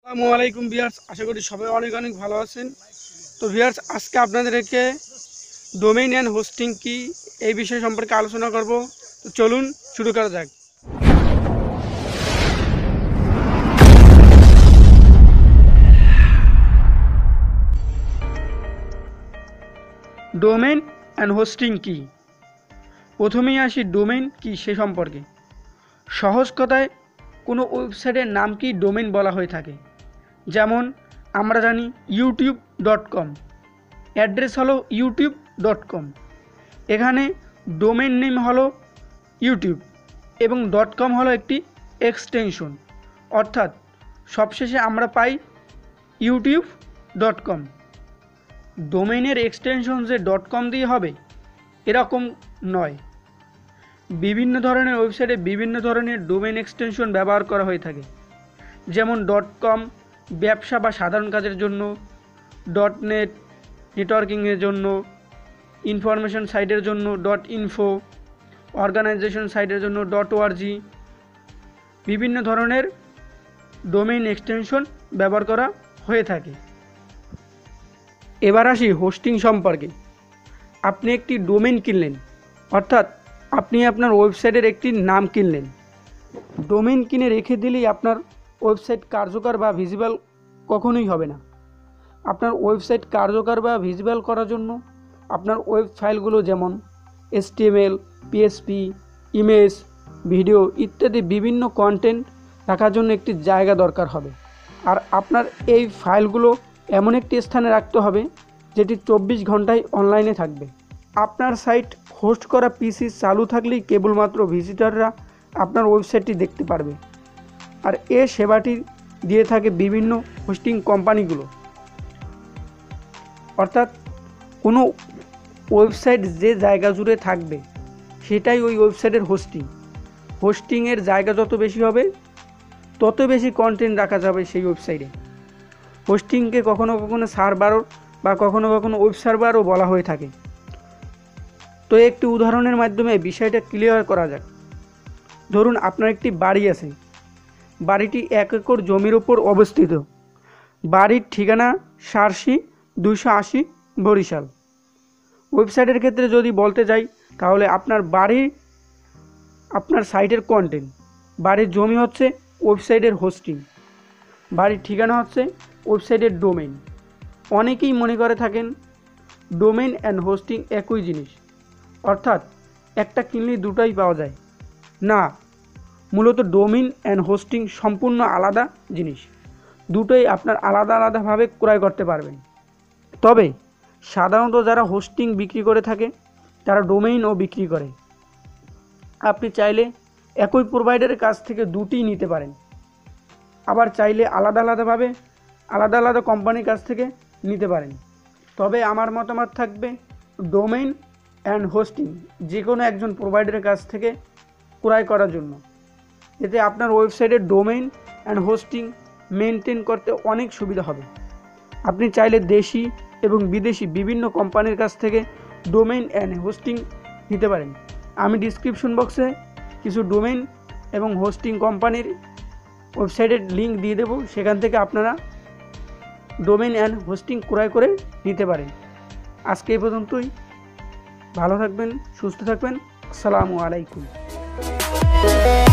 আসসালামু আলাইকুম ভিউয়ার্স, আশা করি সবাই অনেক অনেক ভালো আছেন। তো ভিউয়ার্স, আজকে আপনাদেরকে ডোমেইন অ্যান্ড হোস্টিং কি এই বিষয় সম্পর্কে আলোচনা করব। তো চলুন শুরু করা যাক। ডোমেইন অ্যান্ড হোস্টিং কি? প্রথমেই আসি ডোমেইন কি সে সম্পর্কে। সহজ কথায় কোনো ওয়েবসাইটের নাম কি ডোমেইন বলা হয়ে থাকে। যেমন আমরা জানি youtube.com, অ্যাড্রেস হলো youtube.com। এখানে ডোমেইন নেম হলো ইউটিউব এবং .com হলো একটি এক্সটেনশন, অর্থাৎ সবশেষে আমরা পাই youtube.com। ডোমেইনের এক্সটেনশন যে .com দিয়ে হবে এরকম নয়। বিভিন্ন ধরনের ওয়েবসাইটে বিভিন্ন ধরনের ডোমেইন এক্সটেনশন ব্যবহার করা হয়ে থাকে। যেমন .com ব্যবসা বা সাধারণ কাজের জন্য, .net নেটওয়ার্কিংয়ের জন্য, ইনফরমেশন সাইটের জন্য .info, অর্গানাইজেশন সাইটের জন্য .org। বিভিন্ন ধরনের ডোমেইন এক্সটেনশন ব্যবহার করা হয়ে থাকে। এবার আসি হোস্টিং সম্পর্কে। আপনি একটি ডোমেইন কিনলেন, অর্থাৎ আপনি আপনার ওয়েবসাইটের একটি নাম কিনলেন। ডোমেইন কিনে রেখে দিলেই আপনার ওয়েবসাইট কার্যকর বা ভিজিবল কখনোই হবে না। আপনার ওয়েবসাইট কার্যকর বা ভিজিবল করার জন্য আপনার ওয়েব ফাইলগুলো যেমন HTML, PHP, ইমেজ, ভিডিও ইত্যাদি বিভিন্ন কন্টেন্ট রাখার জন্য একটি জায়গা দরকার হবে। আর আপনার এই ফাইলগুলো এমন একটি স্থানে রাখতে হবে যেটি 24 ঘন্টায় অনলাইনে থাকবে। আপনার সাইট হোস্ট করা পিসি চালু থাকলেই কেবলমাত্র ভিজিটররা আপনার ওয়েবসাইটটি দেখতে পারবে। আর এ সেবাটি দিয়ে থাকে বিভিন্ন হোস্টিং কোম্পানিগুলো। অর্থাৎ কোনো ওয়েবসাইট যে জায়গা জুড়ে থাকবে সেটাই ওই ওয়েবসাইটের হোস্টিংয়ের জায়গা যত বেশি হবে তত বেশি কন্টেন্ট রাখা যাবে সেই ওয়েবসাইটে। হোস্টিংকে কখনো কখনো সার্ভারও বা কখনো কখনো ওয়েব সার্ভারও বলা হয়ে থাকে। তো একটি উদাহরণের মাধ্যমে বিষয়টা ক্লিয়ার করা যাক। ধরুন আপনার একটি বাড়ি আছে, বাড়িটি 1 একর জমির ওপর অবস্থিত। বাড়ির ঠিকানা সারসি 280 বরিশাল। ওয়েবসাইটের ক্ষেত্রে যদি বলতে যাই তাহলে আপনার সাইটের কন্টেন্ট, বাড়ির জমি হচ্ছে ওয়েবসাইটের হোস্টিং, বাড়ির ঠিকানা হচ্ছে ওয়েবসাইটের ডোমেইন। অনেকেই মনে করে থাকেন ডোমেইন অ্যান্ড হোস্টিং একই জিনিস, অর্থাৎ একটা কিনলেই দুটোই পাওয়া যায়। না, মূলত ডোমেইন অ্যান্ড হোস্টিং সম্পূর্ণ আলাদা জিনিস। দুটোই আপনার আলাদা আলাদাভাবে ক্রয় করতে পারবেন। তবে সাধারণত যারা হোস্টিং বিক্রি করে থাকে তারা ডোমেইনও বিক্রি করে। আপনি চাইলে একই প্রোভাইডারের কাছ থেকে দুটিই নিতে পারেন, আবার চাইলে আলাদা আলাদাভাবে আলাদা আলাদা কোম্পানির কাছ থেকে নিতে পারেন। তবে আমার মতামত থাকবে ডোমেইন অ্যান্ড হোস্টিং যে কোনো একজন প্রোভাইডারের কাছ থেকে ক্রয় করার জন্য। এতে আপনার ওয়েবসাইটের ডোমেইন অ্যান্ড হোস্টিং মেনটেন করতে অনেক সুবিধা হবে। আপনি চাইলে দেশি এবং বিদেশি বিভিন্ন কোম্পানির কাছ থেকে ডোমেইন অ্যান্ড হোস্টিং নিতে পারেন। আমি ডিসক্রিপশন বক্সে কিছু ডোমেইন এবং হোস্টিং কোম্পানির ওয়েবসাইটের লিঙ্ক দিয়ে দেবো, সেখান থেকে আপনারা ডোমেইন অ্যান্ড হোস্টিং ক্রয় করে নিতে পারেন। আজকে এই পর্যন্তই। ভালো থাকবেন, সুস্থ থাকবেন। আসসালামু আলাইকুম।